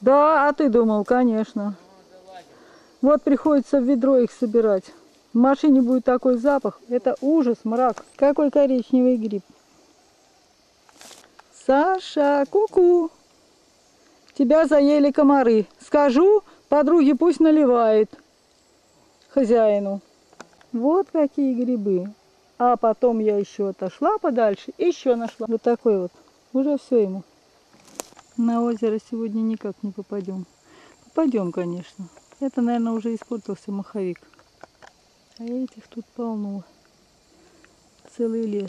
Да, а ты думал, конечно. Вот приходится в ведро их собирать. В машине будет такой запах. Это ужас, мрак. Какой коричневый гриб. Саша, ку-ку. Тебя заели комары. Скажу, подруге пусть наливает хозяину. Вот какие грибы. А потом я еще отошла подальше, еще нашла. Вот такой вот. Уже все ему. На озеро сегодня никак не попадем. Попадем, конечно. Это, наверное, уже испортился маховик. А этих тут полно. Целый лес.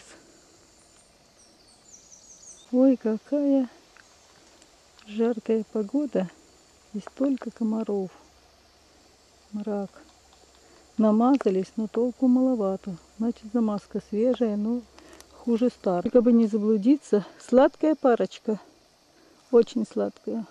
Ой, какая жаркая погода. И столько комаров. Мрак. Намазались, но толку маловато. Значит, замазка свежая, но хуже старой. Только бы не заблудиться. Сладкая парочка. Очень сладкая.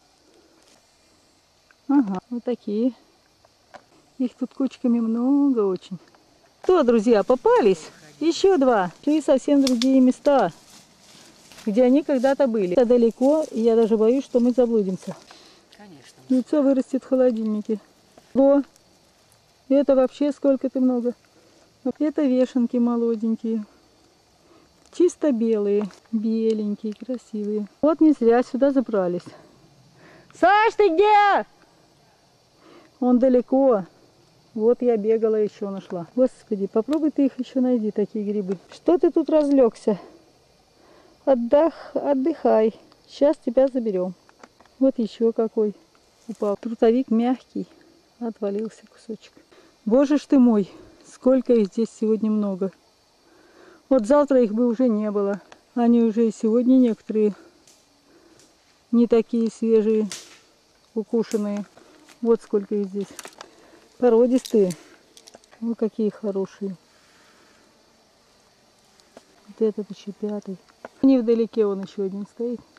Ага, вот такие. Их тут кучками много очень. Что, друзья, попались? Еще два. И совсем другие места, где они когда-то были. Это далеко, и я даже боюсь, что мы заблудимся. Конечно. Яйцо вырастет в холодильнике. О, это вообще сколько-то много. Это вешенки молоденькие. Чисто белые. Беленькие, красивые. Вот не зря сюда забрались. Саш, ты где? Он далеко. Вот я бегала, еще нашла. Господи, попробуй ты их еще найди, такие грибы. Что ты тут разлегся? Отдыхай. Сейчас тебя заберем. Вот еще какой упал. Трутовик мягкий. Отвалился кусочек. Боже ж ты мой, сколько их здесь сегодня много. Вот завтра их бы уже не было. Они уже и сегодня некоторые не такие свежие, укушенные. Вот сколько их здесь. Породистые. Вот какие хорошие. Вот этот еще пятый. Невдалеке он еще один стоит.